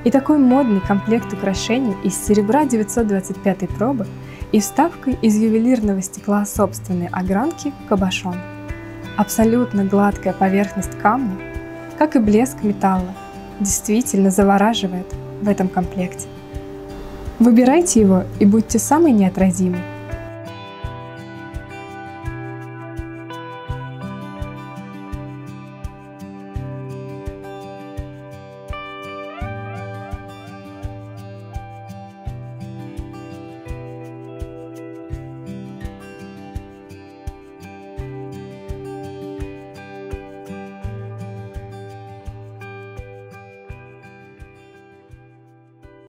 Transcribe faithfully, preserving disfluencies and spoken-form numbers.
И такой модный комплект украшений из серебра девятьсот двадцать пятой пробы и вставкой из ювелирного стекла собственной огранки кабошон. Абсолютно гладкая поверхность камня, как и блеск металла, действительно завораживает в этом комплекте. Выбирайте его и будьте самой неотразимой.